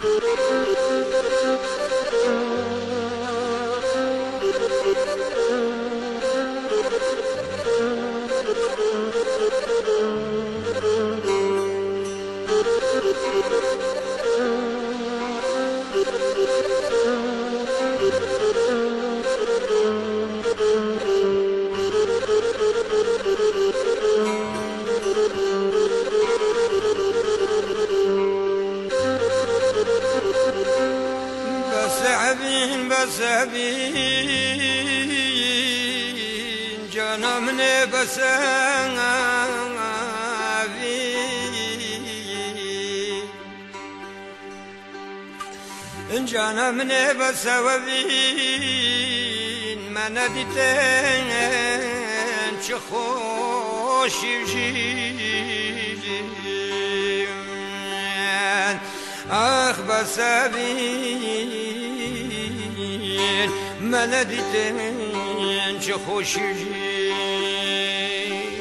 بسابين جانا من بسابين جانا من بسابين ما نديتين شخوش جيجين آخ بسابين ما نديتين شخوش جيجين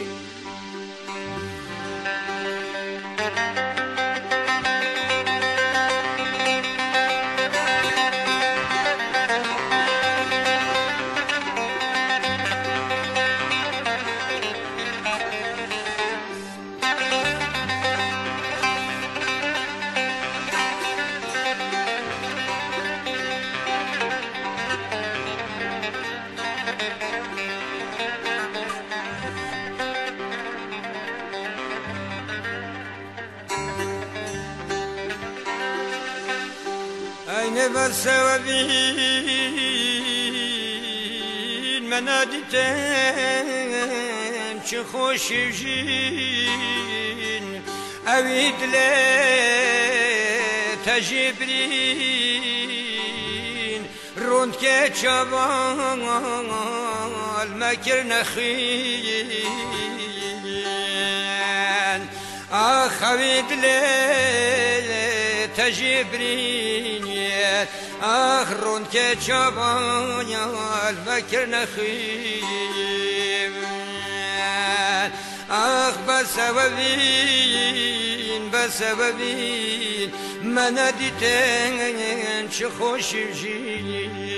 أين بسوابين منادتين شخوش جين أويد لي تجبرين روند كتشابان المكر نخين آخ أويد لي تجبرين آخرون كتشابان المكر نخيم آخ بسببين ما نديتين شخوش جيني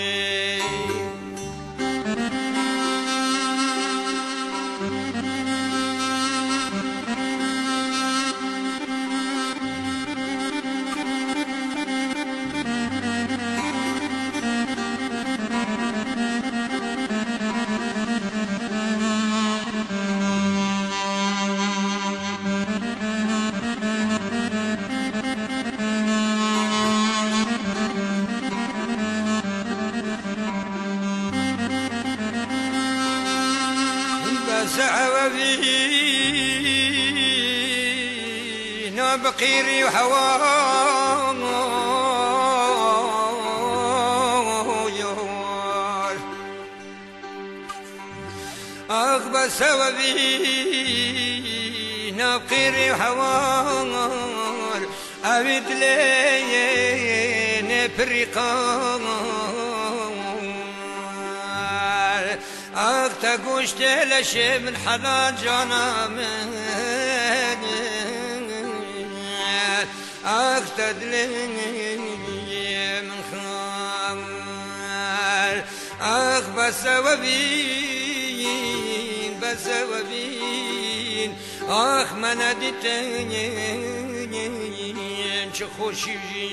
زعوبينا بقيري وحوار أغبى سوابينا بقيري وحوار أبد لين بريقار أغتقوش تلشي من حلال جانا من أغتدلي من خال أغ بسوابين أخ ما نديتين شخوشي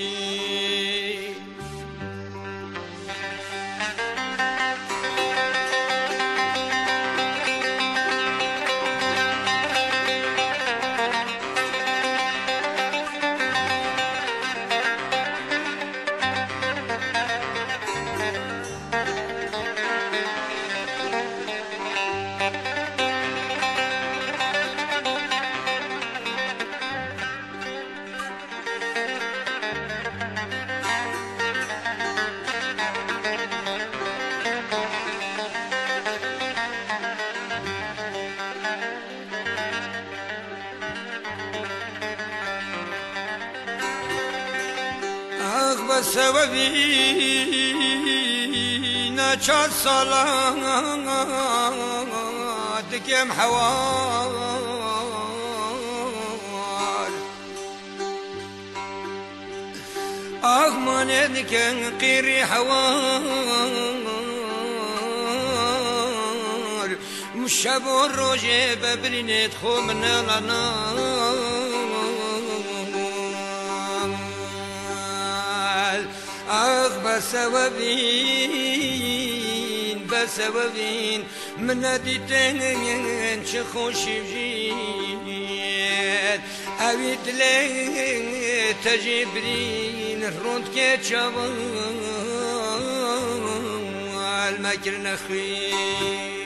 بسوابينا چار صلاة دكم حوار أغمانك قيري حوار مشاب الرجي ببريني تخو من النار بسببين من ناديتين شخوش بجيت أبيت لي تجبرين الرد كتشبال المكر نخوي